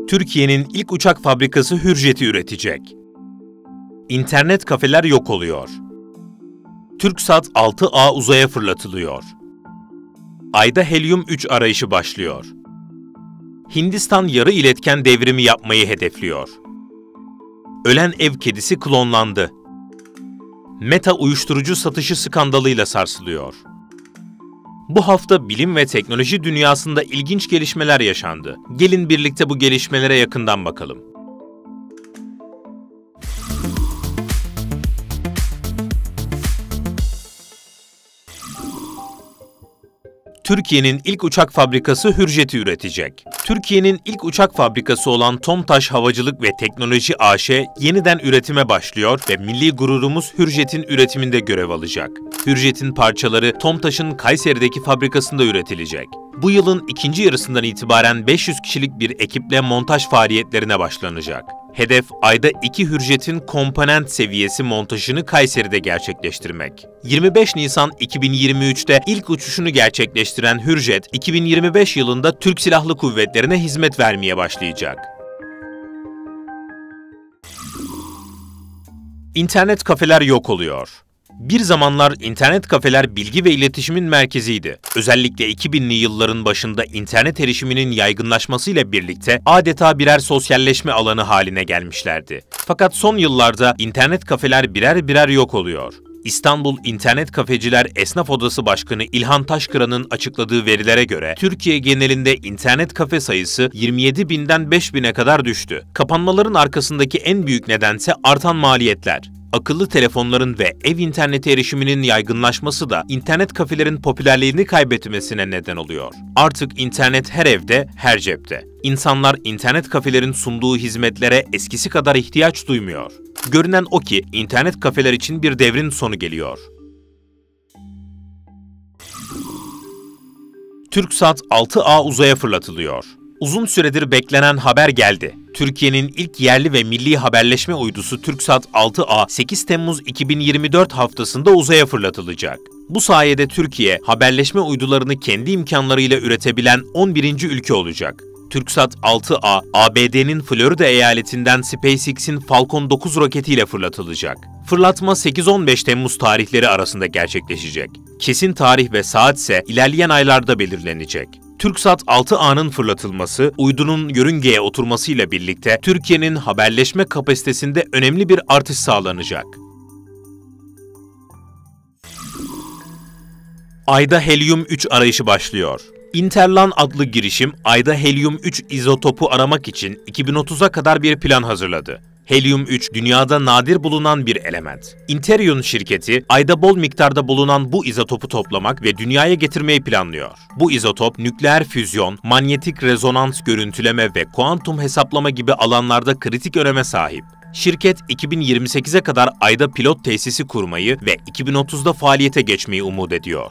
Türkiye'nin ilk uçak fabrikası Hürjet'i üretecek. İnternet kafeler yok oluyor. TürkSat 6A uzaya fırlatılıyor. Ayda Helyum-3 arayışı başlıyor. Hindistan yarı iletken devrimi yapmayı hedefliyor. Ölen ev kedisi klonlandı. Meta uyuşturucu satışı skandalıyla sarsılıyor. Bu hafta bilim ve teknoloji dünyasında ilginç gelişmeler yaşandı. Gelin birlikte bu gelişmelere yakından bakalım. Türkiye'nin ilk uçak fabrikası Hürjet'i üretecek. Türkiye'nin ilk uçak fabrikası olan TOMTAŞ Havacılık ve Teknoloji AŞ yeniden üretime başlıyor ve milli gururumuz Hürjet'in üretiminde görev alacak. Hürjet'in parçaları TOMTAŞ'ın Kayseri'deki fabrikasında üretilecek. Bu yılın ikinci yarısından itibaren 500 kişilik bir ekiple montaj faaliyetlerine başlanacak. Hedef, ayda 2 Hürjet'in komponent seviyesi montajını Kayseri'de gerçekleştirmek. 25 Nisan 2023'te ilk uçuşunu gerçekleştiren Hürjet, 2025 yılında Türk Silahlı Kuvvetleri'ne hizmet vermeye başlayacak. İnternet kafeler yok oluyor. Bir zamanlar internet kafeler bilgi ve iletişimin merkeziydi. Özellikle 2000'li yılların başında internet erişiminin yaygınlaşmasıyla birlikte adeta birer sosyalleşme alanı haline gelmişlerdi. Fakat son yıllarda internet kafeler birer birer yok oluyor. İstanbul İnternet Kafeciler Esnaf Odası Başkanı İlhan Taşkıran'ın açıkladığı verilere göre Türkiye genelinde internet kafe sayısı 27 binden 5 bine kadar düştü. Kapanmaların arkasındaki en büyük nedense artan maliyetler. Akıllı telefonların ve ev interneti erişiminin yaygınlaşması da internet kafelerin popülerliğini kaybetmesine neden oluyor. Artık internet her evde, her cepte. İnsanlar internet kafelerin sunduğu hizmetlere eskisi kadar ihtiyaç duymuyor. Görünen o ki internet kafeler için bir devrin sonu geliyor. TürkSat 6A uzaya fırlatılıyor. Uzun süredir beklenen haber geldi. Türkiye'nin ilk yerli ve milli haberleşme uydusu TürkSat 6A 8 Temmuz 2024 haftasında uzaya fırlatılacak. Bu sayede Türkiye, haberleşme uydularını kendi imkanlarıyla üretebilen 11. ülke olacak. TürkSat 6A, ABD'nin Florida eyaletinden SpaceX'in Falcon 9 roketiyle fırlatılacak. Fırlatma 8-15 Temmuz tarihleri arasında gerçekleşecek. Kesin tarih ve saat ise ilerleyen aylarda belirlenecek. TürkSat 6A'nın fırlatılması, uydunun yörüngeye oturmasıyla birlikte Türkiye'nin haberleşme kapasitesinde önemli bir artış sağlanacak. Ayda Helyum-3 arayışı başlıyor. Interlan adlı girişim, Ayda Helyum-3 izotopu aramak için 2030'a kadar bir plan hazırladı. Helyum-3, dünyada nadir bulunan bir element. Interion şirketi, Ayda bol miktarda bulunan bu izotopu toplamak ve dünyaya getirmeyi planlıyor. Bu izotop, nükleer füzyon, manyetik rezonans görüntüleme ve kuantum hesaplama gibi alanlarda kritik öneme sahip. Şirket, 2028'e kadar Ayda pilot tesisi kurmayı ve 2030'da faaliyete geçmeyi umut ediyor.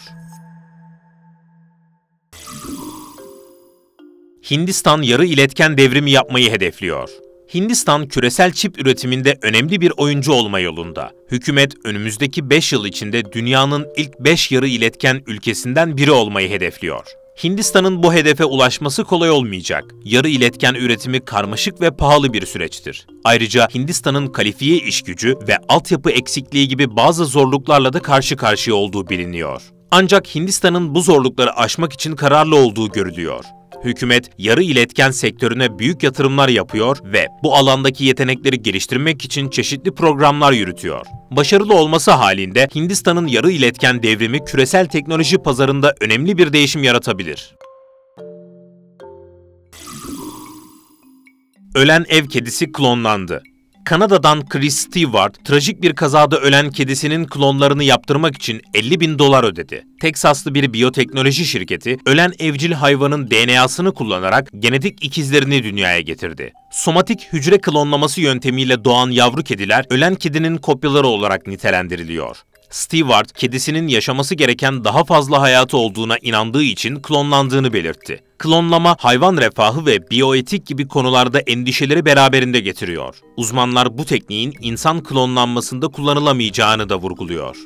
Hindistan yarı iletken devrimi yapmayı hedefliyor. Hindistan, küresel çip üretiminde önemli bir oyuncu olma yolunda. Hükümet, önümüzdeki 5 yıl içinde dünyanın ilk 5 yarı iletken ülkesinden biri olmayı hedefliyor. Hindistan'ın bu hedefe ulaşması kolay olmayacak. Yarı iletken üretimi karmaşık ve pahalı bir süreçtir. Ayrıca Hindistan'ın kalifiye işgücü ve altyapı eksikliği gibi bazı zorluklarla da karşı karşıya olduğu biliniyor. Ancak Hindistan'ın bu zorlukları aşmak için kararlı olduğu görülüyor. Hükümet, yarı iletken sektörüne büyük yatırımlar yapıyor ve bu alandaki yetenekleri geliştirmek için çeşitli programlar yürütüyor. Başarılı olması halinde Hindistan'ın yarı iletken devrimi küresel teknoloji pazarında önemli bir değişim yaratabilir. Ölen ev kedisi klonlandı. Kanada'dan Chris Stewart, trajik bir kazada ölen kedisinin klonlarını yaptırmak için $50.000 ödedi. Teksaslı bir biyoteknoloji şirketi, ölen evcil hayvanın DNA'sını kullanarak genetik ikizlerini dünyaya getirdi. Somatik hücre klonlaması yöntemiyle doğan yavru kediler, ölen kedinin kopyaları olarak nitelendiriliyor. Stewart, kedisinin yaşaması gereken daha fazla hayatı olduğuna inandığı için klonlandığını belirtti. Klonlama, hayvan refahı ve biyoetik gibi konularda endişeleri beraberinde getiriyor. Uzmanlar bu tekniğin insan klonlanmasında kullanılamayacağını da vurguluyor.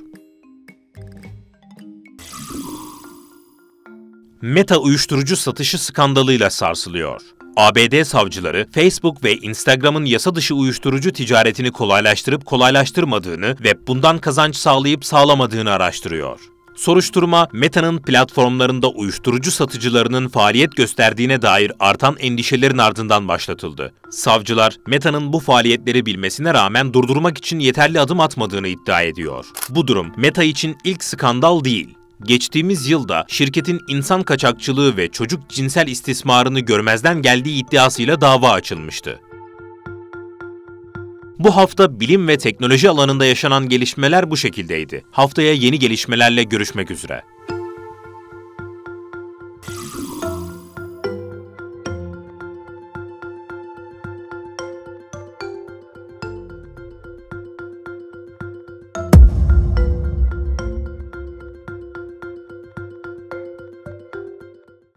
Meta uyuşturucu satışı skandalıyla sarsılıyor. ABD savcıları, Facebook ve Instagram'ın yasa dışı uyuşturucu ticaretini kolaylaştırıp kolaylaştırmadığını ve bundan kazanç sağlayıp sağlamadığını araştırıyor. Soruşturma, Meta'nın platformlarında uyuşturucu satıcılarının faaliyet gösterdiğine dair artan endişelerin ardından başlatıldı. Savcılar, Meta'nın bu faaliyetleri bilmesine rağmen durdurmak için yeterli adım atmadığını iddia ediyor. Bu durum, Meta için ilk skandal değil. Geçtiğimiz yılda şirketin insan kaçakçılığı ve çocuk cinsel istismarını görmezden geldiği iddiasıyla dava açılmıştı. Bu hafta bilim ve teknoloji alanında yaşanan gelişmeler bu şekildeydi. Haftaya yeni gelişmelerle görüşmek üzere.